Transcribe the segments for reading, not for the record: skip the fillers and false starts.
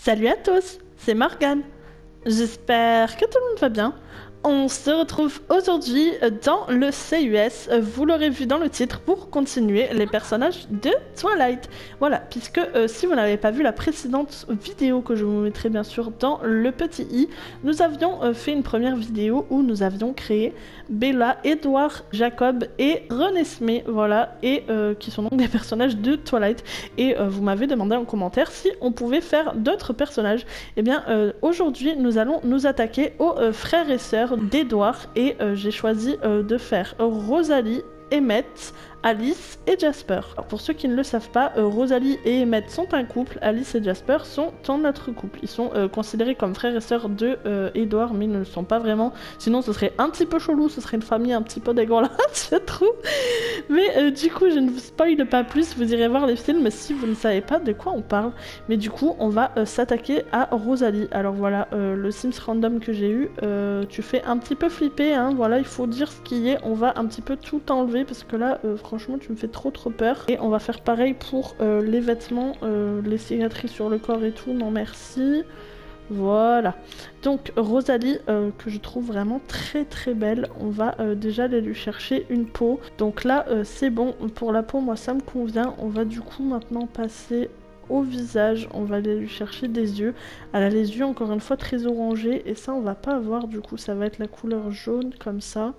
Salut à tous, c'est Morgane. J'espère que tout le monde va bien. On se retrouve aujourd'hui dans le CUS, vous l'aurez vu dans le titre, pour continuer les personnages de Twilight. Voilà, puisque si vous n'avez pas vu la précédente vidéo que je vous mettrai bien sûr dans le petit i, nous avions fait une première vidéo où nous avions créé Bella, Edward, Jacob et Renesmee, voilà, et qui sont donc des personnages de Twilight. Et vous m'avez demandé en commentaire si on pouvait faire d'autres personnages. Et bien aujourd'hui nous allons nous attaquer aux frères et sœurs d'Edward et j'ai choisi de faire Rosalie, Emmett, Alice et Jasper. Alors pour ceux qui ne le savent pas, Rosalie et Emmett sont un couple, Alice et Jasper sont un autre couple. Ils sont considérés comme frères et sœurs de Edward, mais ils ne le sont pas vraiment. Sinon ce serait un petit peu chelou, ce serait une famille un petit peu dégueulasse, je trouve. Mais du coup je ne vous spoil pas plus, vous irez voir les films si vous ne savez pas de quoi on parle. Mais du coup on va s'attaquer à Rosalie. Alors voilà, le Sims random que j'ai eu, tu fais un petit peu flipper, hein, voilà, il faut dire ce qui est, on va un petit peu tout enlever parce que là franchement tu me fais trop peur. Et on va faire pareil pour les vêtements, les cicatrices sur le corps et tout, non merci. Voilà, donc Rosalie que je trouve vraiment très belle, on va déjà aller lui chercher une peau. Donc là c'est bon, pour la peau moi ça me convient, on va du coup maintenant passer au visage, on va aller lui chercher des yeux. Elle a les yeux encore une fois très orangés et ça on va pas avoir, du coup ça va être la couleur jaune comme ça.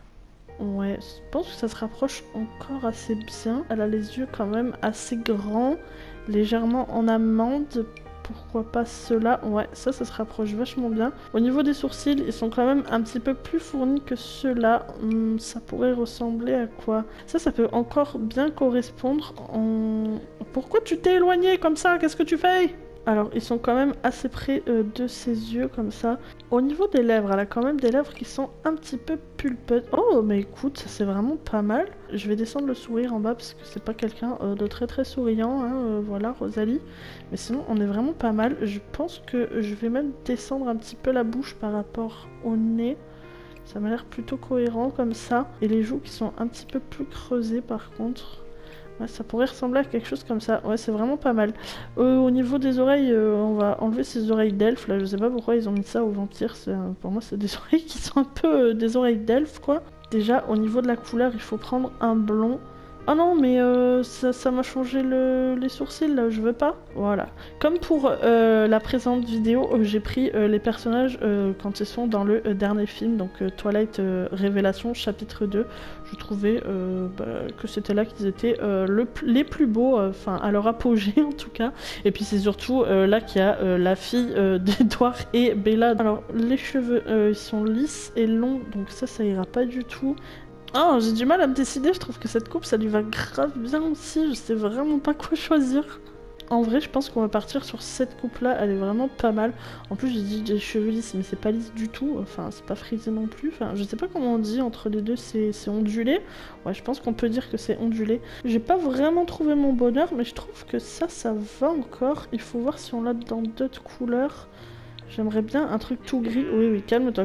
Ouais, je pense que ça se rapproche encore assez bien. Elle a les yeux quand même assez grands, légèrement en amande. Pourquoi pas ceux-là? Ouais, ça se rapproche vachement bien. Au niveau des sourcils, ils sont quand même un petit peu plus fournis que ceux-là. Ça pourrait ressembler à quoi? Ça peut encore bien correspondre. Pourquoi tu t'es éloigné comme ça? Qu'est-ce que tu fais? Alors, ils sont quand même assez près de ses yeux, comme ça. Au niveau des lèvres, elle a quand même des lèvres qui sont un petit peu pulpeuses. Oh, mais écoute, ça c'est vraiment pas mal. Je vais descendre le sourire en bas, parce que c'est pas quelqu'un de très souriant, hein, voilà, Rosalie. Mais sinon, on est vraiment pas mal. Je pense que je vais même descendre un petit peu la bouche par rapport au nez. Ça m'a l'air plutôt cohérent, comme ça. Et les joues qui sont un petit peu plus creusées, par contre. Ouais, ça pourrait ressembler à quelque chose comme ça. Ouais, c'est vraiment pas mal. Au niveau des oreilles, on va enlever ces oreilles d'elfe. Là, je sais pas pourquoi ils ont mis ça au vampire. Pour moi, c'est des oreilles qui sont un peu des oreilles d'elfe, quoi. Déjà, au niveau de la couleur, il faut prendre un blond. Oh non, mais ça m'a changé les sourcils, là, je veux pas. Voilà. Comme pour la présente vidéo, j'ai pris les personnages quand ils sont dans le dernier film, donc Twilight Révélation, chapitre 2. Je trouvais que c'était là qu'ils étaient les plus beaux, enfin à leur apogée en tout cas. Et puis c'est surtout là qu'il y a la fille d'Edward et Bella. Alors les cheveux, ils sont lisses et longs, donc ça ira pas du tout. Oh, j'ai du mal à me décider, je trouve que cette coupe ça lui va grave bien aussi, je sais vraiment pas quoi choisir. En vrai, je pense qu'on va partir sur cette coupe-là, elle est vraiment pas mal. En plus, j'ai dit des cheveux lisses, mais c'est pas lisse du tout, enfin, c'est pas frisé non plus. Enfin, je sais pas comment on dit entre les deux, c'est ondulé. Ouais, je pense qu'on peut dire que c'est ondulé. J'ai pas vraiment trouvé mon bonheur, mais je trouve que ça va encore. Il faut voir si on l'a dans d'autres couleurs. J'aimerais bien un truc tout gris. Oui, calme-toi.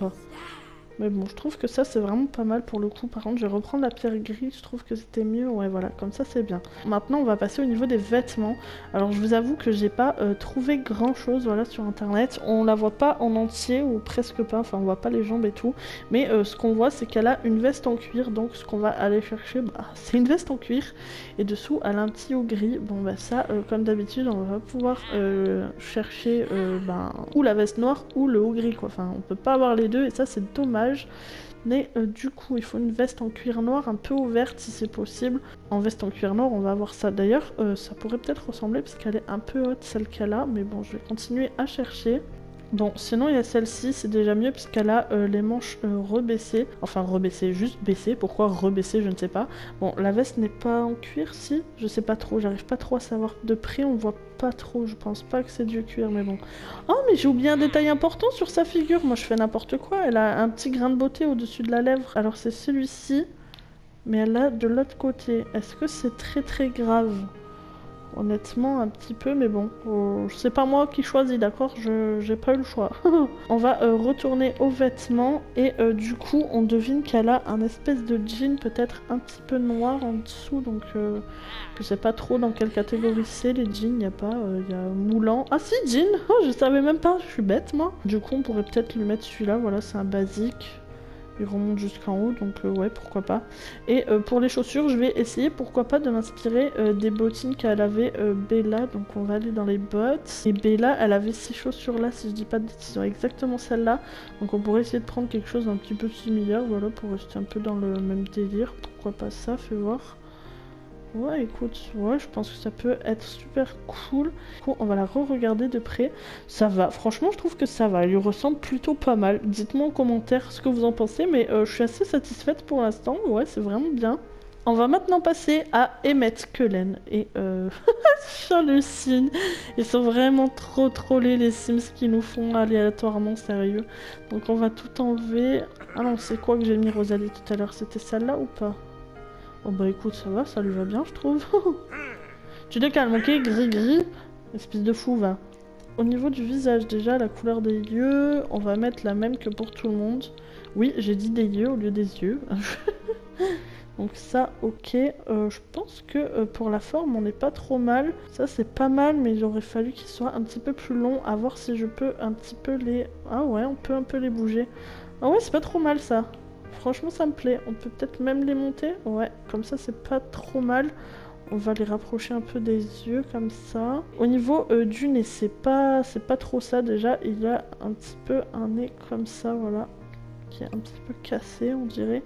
Mais bon, je trouve que ça c'est vraiment pas mal pour le coup. Par contre, je vais reprendre la pierre grise, je trouve que c'était mieux. Ouais, voilà, comme ça c'est bien. Maintenant, on va passer au niveau des vêtements. Alors, je vous avoue que j'ai pas trouvé grand chose voilà, sur internet. On la voit pas en entier ou presque pas. Enfin, on voit pas les jambes et tout. Mais ce qu'on voit, c'est qu'elle a une veste en cuir. Donc, ce qu'on va aller chercher, c'est une veste en cuir. Et dessous, elle a un petit haut gris. Bon, bah, ça, comme d'habitude, on va pouvoir chercher ou la veste noire ou le haut gris, quoi. Enfin, on peut pas avoir les deux et ça, c'est dommage. Mais du coup il faut une veste en cuir noir un peu ouverte si c'est possible. En veste en cuir noir on va avoir ça. D'ailleurs ça pourrait peut-être ressembler parce qu'elle est un peu haute celle qu'elle a. Mais bon, je vais continuer à chercher. Bon, sinon il y a celle-ci, c'est déjà mieux puisqu'elle a les manches rebaissées. Enfin rebaissées, juste baissées. Pourquoi rebaissées, je ne sais pas. Bon, la veste n'est pas en cuir, si? Je sais pas trop, j'arrive pas trop à savoir. De près on voit pas trop, je pense pas que c'est du cuir, mais bon. Oh, mais j'ai oublié un détail important sur sa figure. Moi je fais n'importe quoi, elle a un petit grain de beauté au-dessus de la lèvre. Alors c'est celui-ci, mais elle a de l'autre côté. Est-ce que c'est très grave? honnêtement un petit peu, mais bon, c'est pas moi qui choisis, d'accord, j'ai pas eu le choix. On va retourner aux vêtements et du coup on devine qu'elle a un espèce de jean peut-être un petit peu noir en dessous, donc je sais pas trop dans quelle catégorie c'est les jeans, y a pas, y a moulant. Ah si, jean, oh, je savais même pas, je suis bête moi. Du coup on pourrait peut-être lui mettre celui-là, voilà, c'est un basique. Il remonte jusqu'en haut, donc ouais, pourquoi pas. Et pour les chaussures, je vais essayer, pourquoi pas, de m'inspirer des bottines qu'elle avait Bella. Donc on va aller dans les bottes. Et Bella, elle avait ces chaussures-là, si je dis pas de bêtises, exactement celle-là. Donc on pourrait essayer de prendre quelque chose d'un petit peu similaire, voilà, pour rester un peu dans le même délire. Pourquoi pas ça, fais voir. Ouais, écoute, ouais, je pense que ça peut être super cool. Du coup, on va la re-regarder de près. Ça va, franchement, je trouve que ça va. Elle lui ressemble plutôt pas mal. Dites-moi en commentaire ce que vous en pensez, mais je suis assez satisfaite pour l'instant. Ouais, c'est vraiment bien. On va maintenant passer à Emmett Cullen. Et j'hallucine. Ils sont vraiment trop trollés, les Sims qui nous font aléatoirement, sérieux. Donc on va tout enlever. Ah non, c'est quoi que j'ai mis Rosalie tout à l'heure? C'était celle-là ou pas? Oh bah écoute, ça va, ça lui va bien, je trouve. Tu te calmes, ok? Gris-gris. Espèce de fou, va. Au niveau du visage, déjà, la couleur des yeux, on va mettre la même que pour tout le monde. Oui, j'ai dit des yeux au lieu des yeux. Donc ça, ok. Je pense que pour la forme, on n'est pas trop mal. Ça, c'est pas mal, mais il aurait fallu qu'il soit un petit peu plus long. À voir si je peux un petit peu les... Ah ouais, on peut un peu les bouger. Ah ouais, c'est pas trop mal, ça. Franchement, ça me plaît. On peut peut-être même les monter. Ouais, comme ça, c'est pas trop mal. On va les rapprocher un peu des yeux, comme ça. Au niveau du nez, c'est pas trop ça, déjà. Il y a un petit peu un nez comme ça, voilà. Qui est un petit peu cassé, on dirait.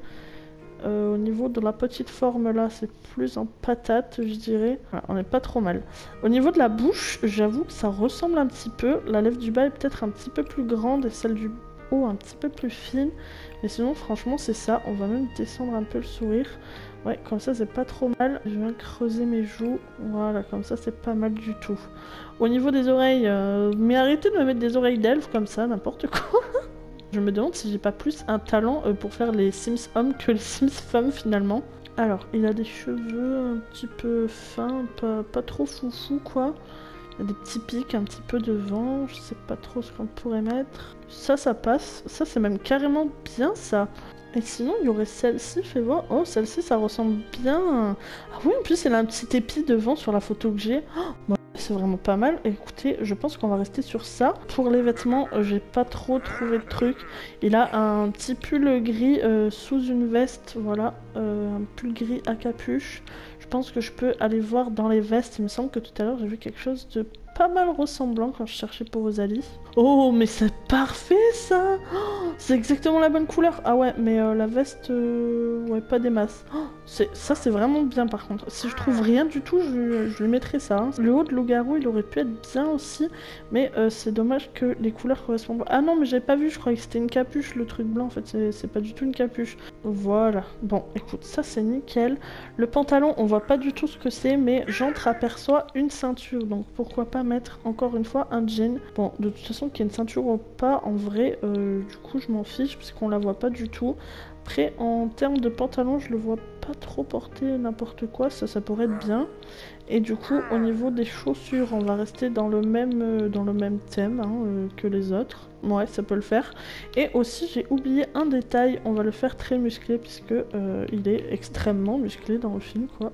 Au niveau de la petite forme, là, c'est plus en patate, je dirais. Voilà, on n'est pas trop mal. Au niveau de la bouche, j'avoue que ça ressemble un petit peu. La lèvre du bas est peut-être un petit peu plus grande et celle du haut un petit peu plus fine. Mais sinon, franchement, c'est ça. On va même descendre un peu le sourire. Ouais, comme ça, c'est pas trop mal. Je viens creuser mes joues. Voilà, comme ça, c'est pas mal du tout. Au niveau des oreilles, mais arrêtez de me mettre des oreilles d'elfe comme ça, n'importe quoi. Je me demande si j'ai pas plus un talent pour faire les Sims hommes que les Sims femmes, finalement. Alors, il a des cheveux un petit peu fins, pas trop foufou, quoi. Il y a des petits pics un petit peu devant, je sais pas trop ce qu'on pourrait mettre. Ça passe. Ça, c'est même carrément bien, ça. Et sinon, il y aurait celle-ci, fais voir. Oh, celle-ci, ça ressemble bien. Ah oui, en plus, elle a un petit épi devant sur la photo que j'ai. Oh, bon, c'est vraiment pas mal. Écoutez, je pense qu'on va rester sur ça. Pour les vêtements, j'ai pas trop trouvé de trucs. Il a un petit pull gris sous une veste, voilà. Un pull gris à capuche. Je pense que je peux aller voir dans les vestes. Il me semble que tout à l'heure, j'ai vu quelque chose de pas mal ressemblant quand je cherchais pour Rosalie. Oh, mais c'est parfait, ça! Oh, c'est exactement la bonne couleur. Ah ouais, mais la veste, ouais, pas des masses. Oh, ça, c'est vraiment bien, par contre. Si je trouve rien du tout, je lui mettrai ça. Hein. Le haut de loup-garou, il aurait pu être bien aussi, mais c'est dommage que les couleurs correspondent pas. Ah non, mais j'avais pas vu, je croyais que c'était une capuche, le truc blanc. En fait, c'est pas du tout une capuche. Voilà. Bon, écoute, ça, c'est nickel. Le pantalon, on voit pas du tout ce que c'est, mais j'entreaperçois une ceinture. Donc, pourquoi pas mettre, encore une fois, un jean. Bon, de toute façon, qu'il y ait une ceinture ou pas, en vrai, du coup, je m'en fiche, puisqu'on la voit pas du tout. Après, en termes de pantalon, je le vois pas trop porter n'importe quoi, ça pourrait être bien. Et du coup, au niveau des chaussures, on va rester dans le même thème hein, que les autres. Ouais, ça peut le faire. Et aussi, j'ai oublié un détail, on va le faire très musclé, puisque il est extrêmement musclé dans le film, quoi.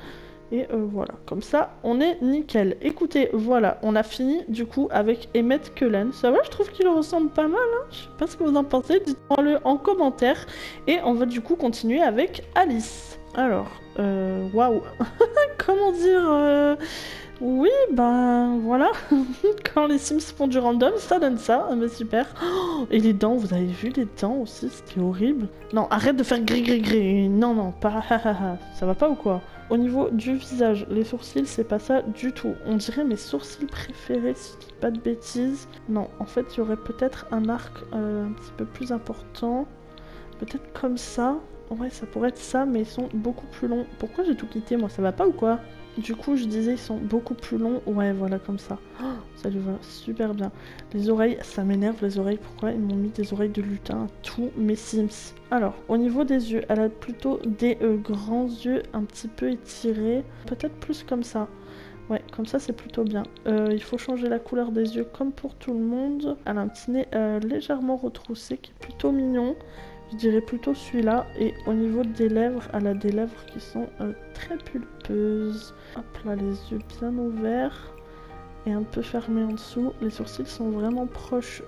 Et voilà, comme ça, on est nickel. Écoutez, voilà, on a fini du coup avec Emmett Cullen. Ça va, je trouve qu'il ressemble pas mal, hein. Je sais pas ce que vous en pensez, dites-moi-le en commentaire. Et on va du coup continuer avec Alice. Alors, waouh. Comment dire oui, ben voilà. Quand les Sims font du random, ça donne ça. Ah, bah, super. Oh, et les dents, vous avez vu les dents aussi? C'était horrible. Non, arrête de faire gris gris gris. Non, non, pas ça va pas ou quoi? Au niveau du visage, les sourcils, c'est pas ça du tout. On dirait mes sourcils préférés, si je dis pas de bêtises. Non, en fait, il y aurait peut-être un arc un petit peu plus important. Peut-être comme ça. Ouais, ça pourrait être ça, mais ils sont beaucoup plus longs. Pourquoi j'ai tout quitté, moi? Ça va pas ou quoi? Du coup, je disais, ils sont beaucoup plus longs. Ouais, voilà, comme ça. Oh, ça lui va super bien. Les oreilles, ça m'énerve, les oreilles. Pourquoi ils m'ont mis des oreilles de lutin à tous mes Sims? Alors, au niveau des yeux, elle a plutôt des grands yeux un petit peu étirés. Peut-être plus comme ça. Ouais, comme ça c'est plutôt bien. Il faut changer la couleur des yeux comme pour tout le monde. Elle a un petit nez légèrement retroussé qui est plutôt mignon. Je dirais plutôt celui-là. Et au niveau des lèvres, elle a des lèvres qui sont très pulpeuses. Hop là, les yeux bien ouverts et un peu fermés en dessous. Les sourcils sont vraiment proches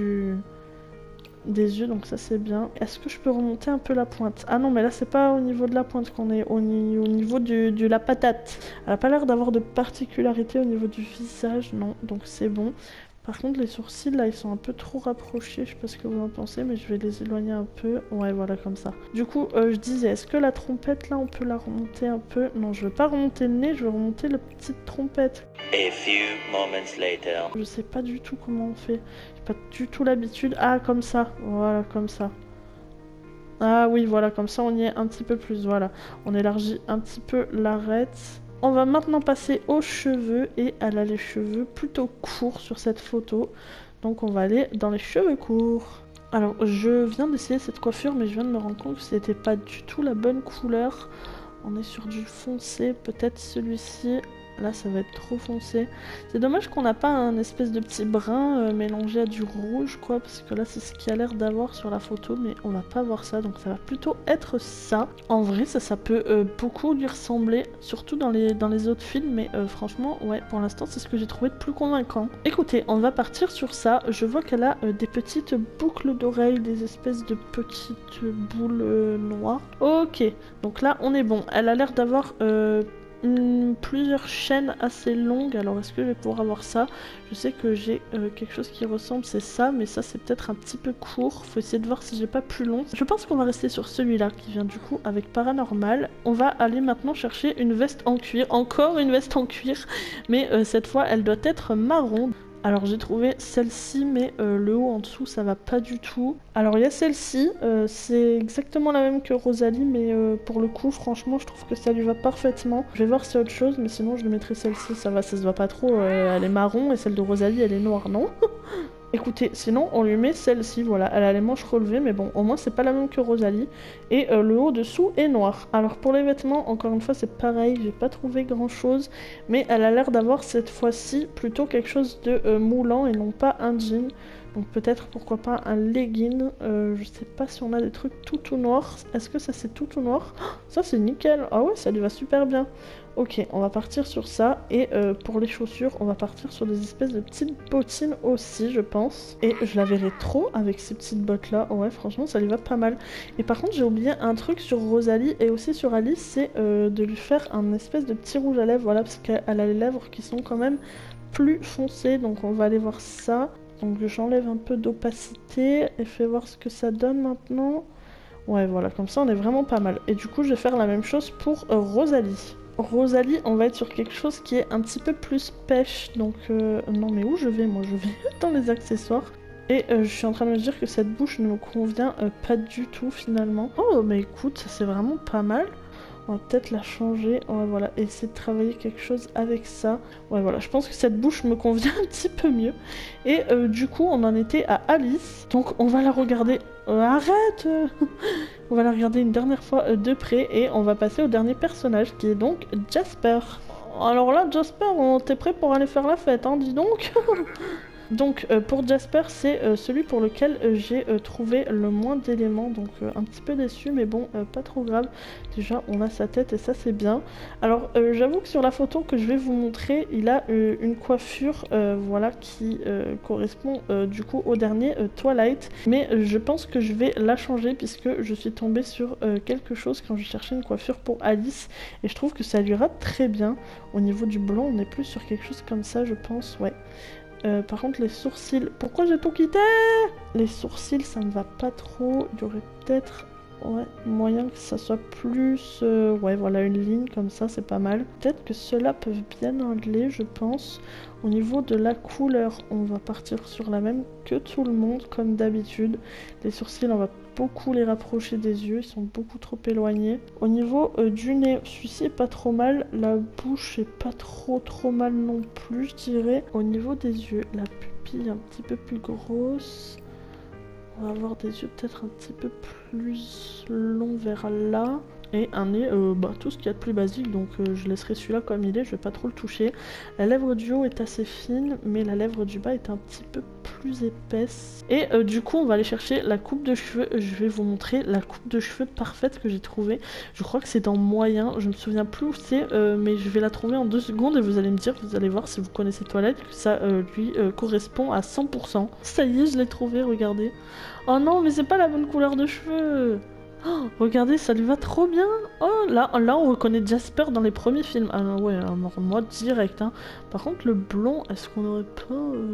des yeux, donc ça c'est bien. Est-ce que je peux remonter un peu la pointe? Ah non, mais là c'est pas au niveau de la pointe qu'on est, au niveau de la patate. Elle a pas l'air d'avoir de particularité au niveau du visage, non, donc c'est bon. Par contre les sourcils là ils sont un peu trop rapprochés, je sais pas ce que vous en pensez, mais je vais les éloigner un peu. Ouais voilà comme ça. Du coup je disais, est-ce que la trompette là on peut la remonter un peu? Non, je veux pas remonter le nez, je veux remonter la petite trompette. A few moments later. Je sais pas du tout comment on fait. J'ai pas du tout l'habitude. Ah comme ça, voilà comme ça. Ah oui voilà, comme ça on y est un petit peu plus, voilà. On élargit un petit peu l'arête. On va maintenant passer aux cheveux et elle a les cheveux plutôt courts sur cette photo. Donc on va aller dans les cheveux courts. Alors je viens d'essayer cette coiffure mais je viens de me rendre compte que c'était pas du tout la bonne couleur. On est sur du foncé, peut-être celui-ci. Là ça va être trop foncé. C'est dommage qu'on n'a pas un espèce de petit brun mélangé à du rouge quoi, parce que là c'est ce qu'il y a l'air d'avoir sur la photo, mais on va pas voir ça, donc ça va plutôt être ça. En vrai ça peut beaucoup lui ressembler, surtout dans les autres films, mais franchement ouais, pour l'instant c'est ce que j'ai trouvé de plus convaincant. Écoutez, on va partir sur ça. Je vois qu'elle a des petites boucles d'oreilles, des espèces de petites boules noires. Ok, donc là on est bon. Elle a l'air d'avoir plusieurs chaînes assez longues. Alors est-ce que je vais pouvoir avoir ça? Je sais que j'ai quelque chose qui ressemble, c'est ça, mais ça c'est peut-être un petit peu court. Faut essayer de voir si j'ai pas plus long. Je pense qu'on va rester sur celui-là qui vient du coup avec Paranormal. On va aller maintenant chercher une veste en cuir. Encore une veste en cuir, mais cette fois elle doit être marron. Alors j'ai trouvé celle-ci, mais le haut en dessous ça va pas du tout. Alors il y a celle-ci, c'est exactement la même que Rosalie, mais pour le coup franchement je trouve que ça lui va parfaitement. Je vais voir si c'est autre chose, mais sinon je lui mettrai celle-ci, ça va, ça se voit pas trop, elle est marron et celle de Rosalie elle est noire, non? Écoutez, sinon on lui met celle-ci, voilà, elle a les manches relevées, mais bon, au moins c'est pas la même que Rosalie. Et le haut dessous est noir. Alors pour les vêtements, encore une fois c'est pareil, j'ai pas trouvé grand chose, mais elle a l'air d'avoir cette fois-ci plutôt quelque chose de moulant et non pas un jean. Donc peut-être pourquoi pas un legging, je sais pas si on a des trucs tout noirs. Est-ce que ça c'est tout noir? Oh, ça c'est nickel, ah ouais ça lui va super bien. Ok, on va partir sur ça, et pour les chaussures, on va partir sur des espèces de petites bottines aussi, je pense. Et je la verrai trop avec ces petites bottes-là, ouais, franchement, ça lui va pas mal. Et par contre, j'ai oublié un truc sur Rosalie et aussi sur Alice, c'est de lui faire un espèce de petit rouge à lèvres, voilà, parce qu'elle a les lèvres qui sont quand même plus foncées, donc on va aller voir ça. Donc j'enlève un peu d'opacité et fais voir ce que ça donne maintenant. Ouais, voilà, comme ça, on est vraiment pas mal. Et du coup, je vais faire la même chose pour Rosalie. Rosalie, on va être sur quelque chose qui est un petit peu plus pêche, donc non mais où je vais moi? Je vais dans les accessoires. Et je suis en train de me dire que cette bouche ne me convient pas du tout finalement. Oh mais écoute, c'est vraiment pas mal. On va peut-être la changer, ouais, voilà, essayer de travailler quelque chose avec ça. Ouais voilà, je pense que cette bouche me convient un petit peu mieux. Et du coup on en était à Alice, donc on va la regarder... arrête On va la regarder une dernière fois de près et on va passer au dernier personnage qui est donc Jasper. Alors là Jasper, t'es prêt pour aller faire la fête, hein, dis donc. Donc pour Jasper, c'est celui pour lequel j'ai trouvé le moins d'éléments, donc un petit peu déçu, mais bon, pas trop grave. Déjà, on a sa tête et ça c'est bien. Alors j'avoue que sur la photo que je vais vous montrer, il a une coiffure voilà, qui correspond du coup au dernier Twilight. Mais je pense que je vais la changer puisque je suis tombée sur quelque chose quand je cherchais une coiffure pour Alice. Et je trouve que ça lui ira très bien. Au niveau du blond, on est plus sur quelque chose comme ça, je pense, ouais. Par contre les sourcils, pourquoi j'ai tout quitté? Les sourcils ça me va pas trop, il y aurait peut-être moyen que ça soit plus... ouais voilà, une ligne comme ça c'est pas mal. Peut-être que ceux-là peuvent bien aller je pense. Au niveau de la couleur, on va partir sur la même que tout le monde comme d'habitude. Les sourcils on va beaucoup les rapprocher des yeux, ils sont beaucoup trop éloignés. Au niveau du nez, celui-ci est pas trop mal, la bouche est pas trop mal non plus je dirais. Au niveau des yeux, la pupille est un petit peu plus grosse. On va avoir des yeux peut-être un petit peu plus longs vers là. Et un nez, tout ce qu'il y a de plus basique, donc je laisserai celui-là comme il est, je vais pas trop le toucher. La lèvre du haut est assez fine, mais la lèvre du bas est un petit peu plus épaisse. Et du coup, on va aller chercher la coupe de cheveux. Je vais vous montrer la coupe de cheveux parfaite que j'ai trouvée. Je crois que c'est dans moyen, je me souviens plus où c'est, mais je vais la trouver en 2 secondes et vous allez me dire, vous allez voir si vous connaissez Toilette, que ça lui correspond à 100%. Ça y est, je l'ai trouvé, regardez. Oh non, mais c'est pas la bonne couleur de cheveux. Oh, regardez, ça lui va trop bien. Oh, là on reconnaît Jasper dans les premiers films. Ah ouais, alors moi direct. Hein. Par contre, le blond, est-ce qu'on aurait pas...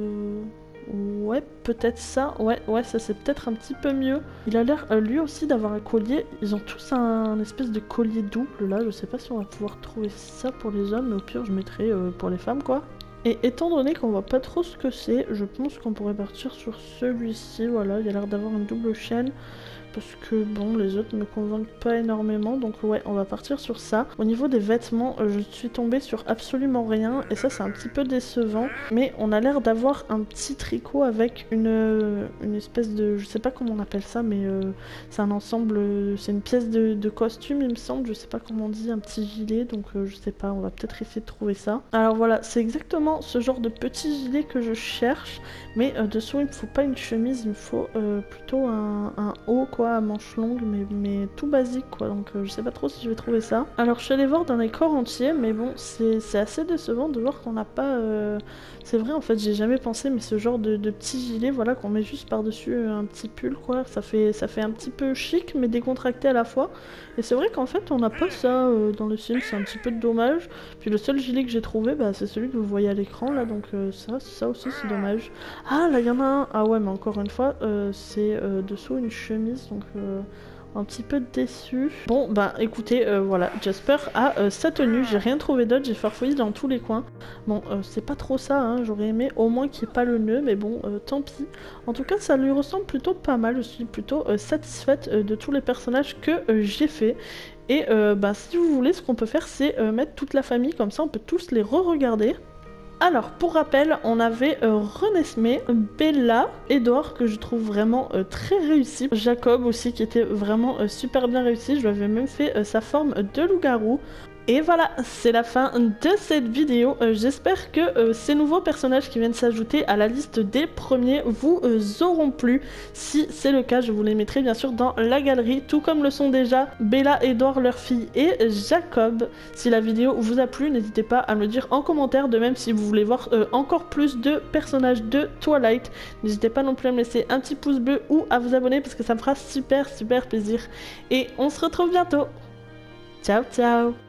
Ouais, peut-être ça. Ouais, ça c'est peut-être un petit peu mieux. Il a l'air lui aussi d'avoir un collier. Ils ont tous un espèce de collier double là. Je sais pas si on va pouvoir trouver ça pour les hommes, mais au pire je mettrai pour les femmes quoi. Et étant donné qu'on voit pas trop ce que c'est, je pense qu'on pourrait partir sur celui-ci. Voilà, il a l'air d'avoir une double chaîne. Parce que bon, les autres me convainquent pas énormément, donc ouais, on va partir sur ça. Au niveau des vêtements, je suis tombée sur absolument rien, et ça c'est un petit peu décevant. Mais on a l'air d'avoir un petit tricot avec une espèce de... Je sais pas comment on appelle ça, mais c'est un ensemble... c'est une pièce de costume, il me semble, je sais pas comment on dit, un petit gilet, donc je sais pas, on va peut-être essayer de trouver ça. Alors voilà, c'est exactement ce genre de petit gilet que je cherche, mais dessous il me faut pas une chemise, il me faut plutôt un haut quoi, à manches longues, mais tout basique quoi, donc je sais pas trop si je vais trouver ça. Alors je suis allée voir dans les corps entiers, mais bon c'est assez décevant de voir qu'on n'a pas... C'est vrai en fait, j'ai jamais pensé, mais ce genre de petit gilet voilà qu'on met juste par dessus un petit pull quoi, ça fait un petit peu chic mais décontracté à la fois, et c'est vrai qu'en fait on n'a pas ça dans le film, c'est un petit peu dommage. Puis le seul gilet que j'ai trouvé c'est celui que vous voyez à l'écran là, donc ça aussi c'est dommage. Ah là il y en a un, ah ouais mais encore une fois c'est dessous une chemise, donc un petit peu déçu. Bon bah écoutez, voilà, Jasper a sa tenue, j'ai rien trouvé d'autre, j'ai farfouillé dans tous les coins. Bon c'est pas trop ça, hein. J'aurais aimé au moins qu'il n'y ait pas le nœud, mais bon tant pis. En tout cas ça lui ressemble plutôt pas mal, je suis plutôt satisfaite de tous les personnages que j'ai fait. Et si vous voulez, ce qu'on peut faire c'est mettre toute la famille, comme ça on peut tous les re-regarder. Alors, pour rappel, on avait Renesmee, Bella, Edward, que je trouve vraiment très réussi, Jacob aussi, qui était vraiment super bien réussi, je lui avais même fait sa forme de loup-garou. Et voilà, c'est la fin de cette vidéo. J'espère que ces nouveaux personnages qui viennent s'ajouter à la liste des premiers vous auront plu. Si c'est le cas, je vous les mettrai bien sûr dans la galerie, tout comme le sont déjà Bella, Edward, leur fille, et Jacob. Si la vidéo vous a plu, n'hésitez pas à me le dire en commentaire, de même si vous voulez voir encore plus de personnages de Twilight. N'hésitez pas non plus à me laisser un petit pouce bleu ou à vous abonner parce que ça me fera super plaisir. Et on se retrouve bientôt. Ciao ciao.